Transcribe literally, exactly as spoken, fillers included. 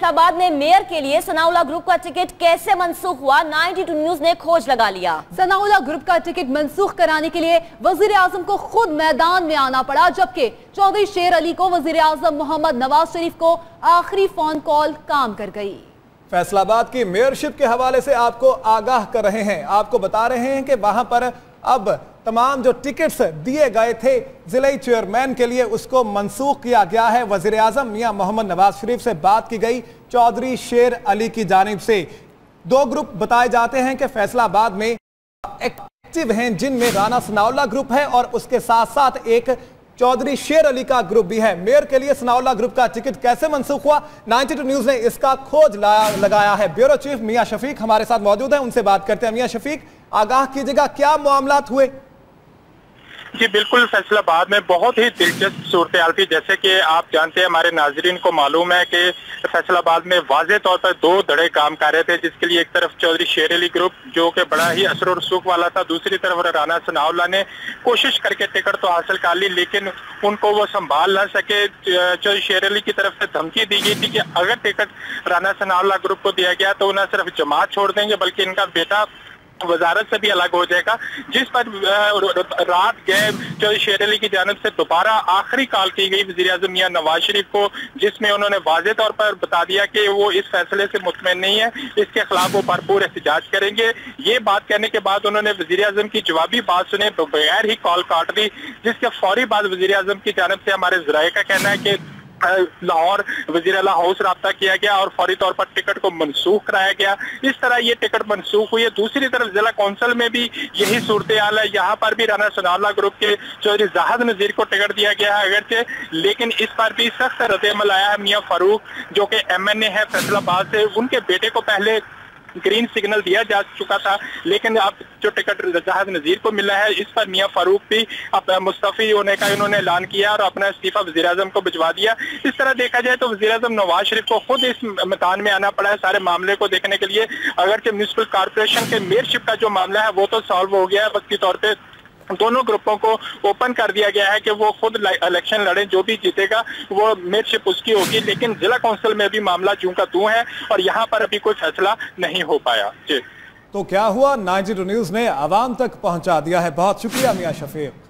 फैसलाबाद में मेयर के लिए सनाउल्लाह ग्रुप का टिकट कैसे मंसूख हुआ, बानवे न्यूज ने खोज लगा लिया। सनाउल्लाह ग्रुप का टिकट मंसूख कराने के लिए वजीर आजम को खुद मैदान में आना पड़ा, जबकि चौधरी शेर अली को वजीर आजम मोहम्मद नवाज शरीफ को आखिरी फोन कॉल काम कर गई। फैसलाबाद की मेयरशिप के हवाले से आपको आगाह कर रहे हैं, आपको बता रहे हैं कि वहां पर अब तमाम जो टिकट्स दिए गए थे जिले चेयरमैन के लिए उसको मंसूख किया गया है। वजीर आजम मियां मोहम्मद नवाज शरीफ से बात की गई चौधरी शेर अली की जानिब से। दो ग्रुप बताए जाते हैं कि फैसलाबाद में एक्टिव हैं, जिनमें राना सनाउल्लाह ग्रुप है और उसके साथ साथ एक चौधरी शेर अली का ग्रुप भी है। मेयर के लिए सनाउल्लाह ग्रुप का टिकट कैसे मंसूख हुआ, बानवे न्यूज ने इसका खोज लगाया है। ब्यूरो चीफ मियां शफीक हमारे साथ मौजूद हैं, उनसे बात करते हैं। मियां शफीक, आगाह कीजिएगा क्या मामलात हुए? जी बिल्कुल, फैसलाबाद में बहुत ही दिलचस्प सूरत थी। जैसे कि आप जानते हैं, हमारे नाजरीन को मालूम है कि फैसलाबाद में वाज़े तौर पर दो धड़े काम कर रहे थे, जिसके लिए एक तरफ चौधरी शेर अली ग्रुप जो कि बड़ा ही असर और रसूख वाला था, दूसरी तरफ राना सनाउल्लाह ने कोशिश करके टिकट तो हासिल कर ली, लेकिन उनको वो संभाल ना सके। चौधरी शेर अली की तरफ से धमकी दी गई थी कि अगर टिकट राना सनाउल्लाह ग्रुप को दिया गया तो न सिर्फ जमात छोड़ देंगे बल्कि इनका बेटा वजारत से भी अलग हो जाएगा। जिस पर रात गए चौधरी शेर अली की जानिब से दोबारा आखिरी कॉल की गई वजीर आजम मियां नवाज शरीफ को, जिसमें उन्होंने वाज़े तौर पर बता दिया कि वो इस फैसले से मुतमईन नहीं है, इसके खिलाफ वो भरपूर एहतजाज करेंगे। ये बात कहने के बाद उन्होंने वजीर आजम की जवाबी बात सुने बगैर ही कॉल काट दी, जिसके फौरी बाद वजीर आजम की जानिब से हमारे ज़राए का कहना है कि लाहौर वजीर आला हाउस राब्ता किया गया और फौरी तौर पर टिकट को मनसूख कराया गया। इस तरह ये टिकट मनसूख हुई है। दूसरी तरफ जिला कौंसिल में भी यही सूरत हाल है, यहाँ पर भी राना सनाउल्लाह ग्रुप के चौधरी जाहिद नजीर को टिकट दिया गया है अगरचे, लेकिन इस पर भी सख्त रद्द-ए-अमल आया है। मियां फारूक जो कि एम एन ए है फैसलाबाद से, उनके बेटे को पहले ग्रीन सिग्नल दिया जा चुका था, लेकिन अब जो टिकट जाहिद नजीर को मिला है इस पर मियां फारूक भी अपना मुस्तफी होने का इन्होंने ऐलान किया और अपना इस्तीफा वजीर आजम को भिजवा दिया। इस तरह देखा जाए तो वजीर आजम नवाज शरीफ को खुद इस मैदान में आना पड़ा है सारे मामले को देखने के लिए। अगरचे म्यूनिसिपल कॉर्पोरेशन के मेयरशिप का जो मामला है वो तो सॉल्व हो गया है, वक्ती तौर पर दोनों ग्रुपों को ओपन कर दिया गया है कि वो खुद इलेक्शन लड़े, जो भी जीतेगा वो मेयरशिप उसकी होगी, लेकिन जिला काउंसिल में भी मामला जूं का तू है और यहाँ पर अभी कोई फैसला नहीं हो पाया। जी तो क्या हुआ, बानवे न्यूज ने आवाम तक पहुंचा दिया है। बहुत शुक्रिया मियां शफीक।